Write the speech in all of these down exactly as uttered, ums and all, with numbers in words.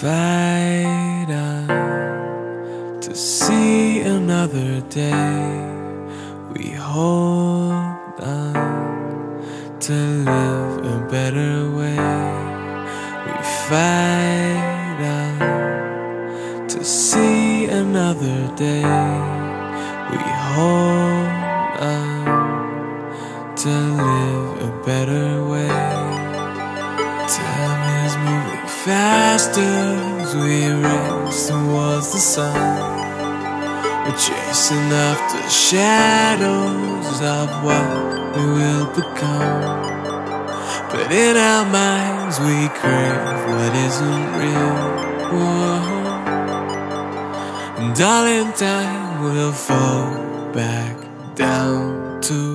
fight on to see another day. We hold on to live a better way. We fight on to see another day. We hold on to live a better way. Time is moving faster as we race towards the sun. We're chasing after shadows of what we will become. But in our minds we crave what isn't real. Whoa. And all in time we'll fall back down to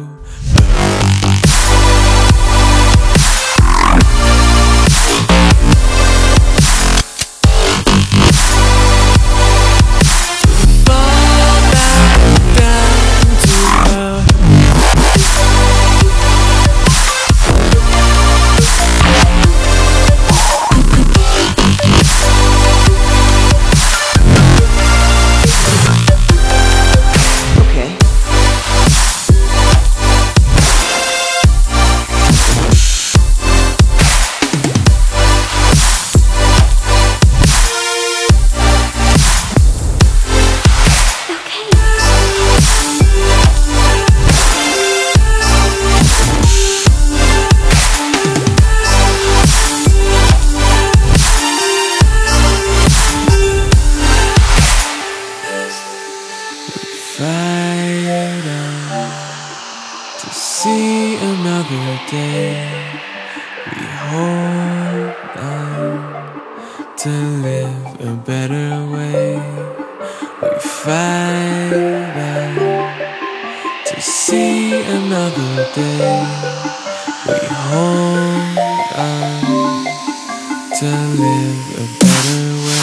fight on to see another day. We hold on to live a better way. We fight on to see another day. We hold on to live a better way.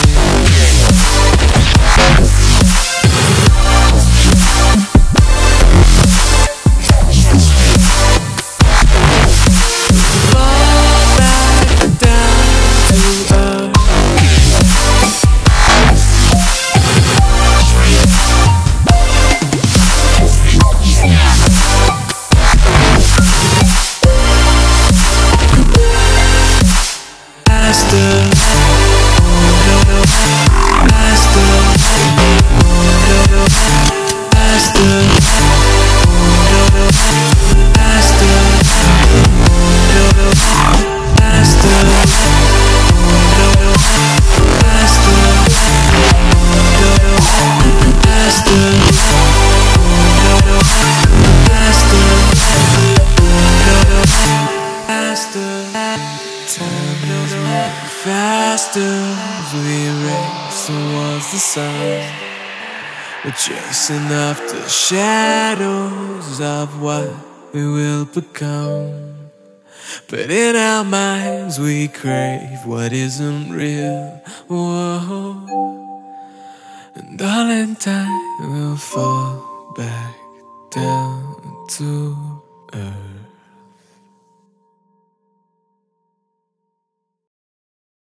Faster as we race towards the sun. We're chasing after shadows of what we will become. But in our minds we crave what isn't real. Whoa. And all in time we'll fall back down to earth.